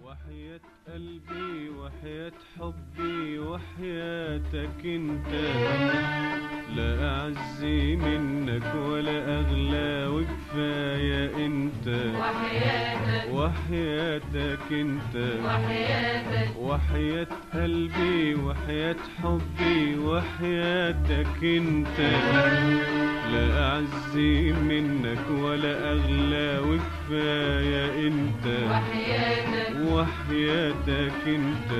وحياة قلبي وحياة حبي وحياتك انت، لا أعز منك ولا أغلى وكفاية انت. وحياتك انت، وحياة قلبي وحياة حبي وحياتك انت، لا أعز منك ولا أغلى وكفاية انت. وحياتك انت،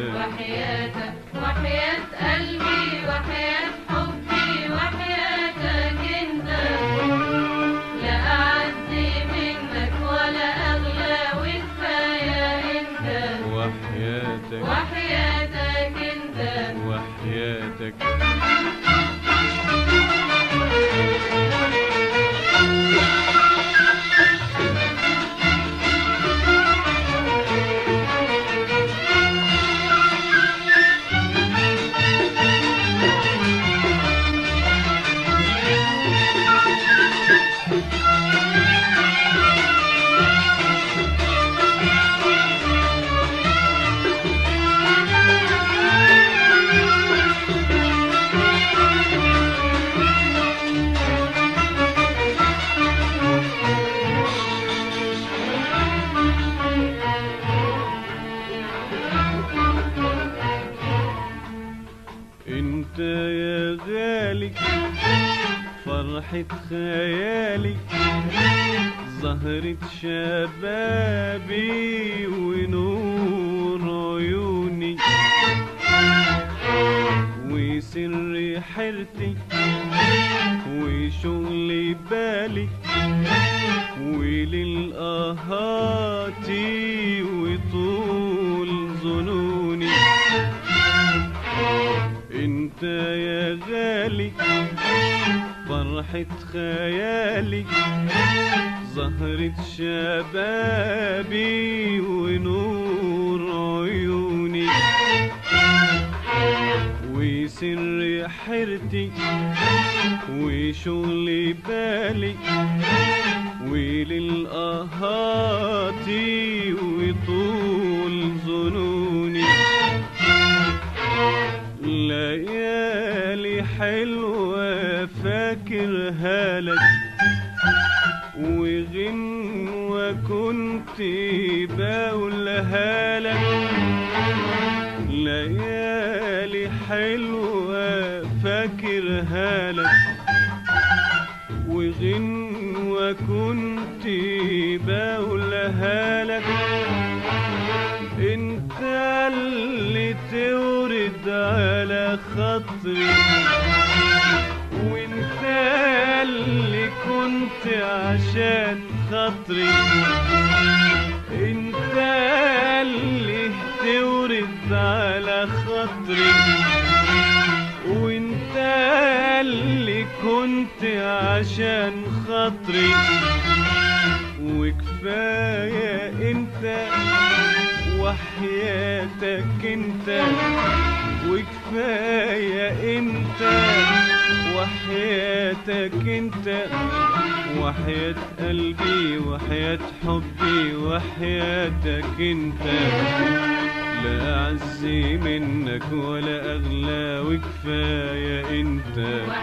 وحياة قلبي وحياة حبي وحياتك انت، لا أعز منك ولا أغلى وكفاية انت. وحياتك انت، وحياتك انت يا غالي فرحة خيالي، زهرة شبابي ونور عيوني، وسر حيرتي وشغل بالي وللآهات وطول ظنوني. انت يا غالي فرحة خيالي، زهرة شبابي ونور عيوني، وسر حيرتي وشغل بالي وللآهات وطول ظنوني. ليالي حلوة فاكرها لك، وغنوة كنت بقولها لك. ليالي حلوة فاكرها لك، وغنوة كنت بقولها لك. انت اللي تورد على خاطري، وانت اللي كنت عشان خاطري. انت اللي تورد على خاطري، وانت اللي كنت عشان خاطري. وكفاية انت وحياتك انت، وكفاية انت وحياتك انت. وحياة قلبي وحياة حبي وحياتك انت، لا أعز منك ولا أغلى وكفاية انت.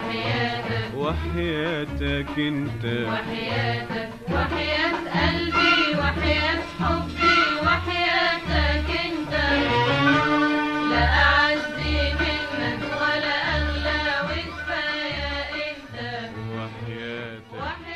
وحياتك انت، وحياة قلبي وحياة حبي وحياتك انت، لا أعز منك ولا أغلى وكفاية انت. وحياتك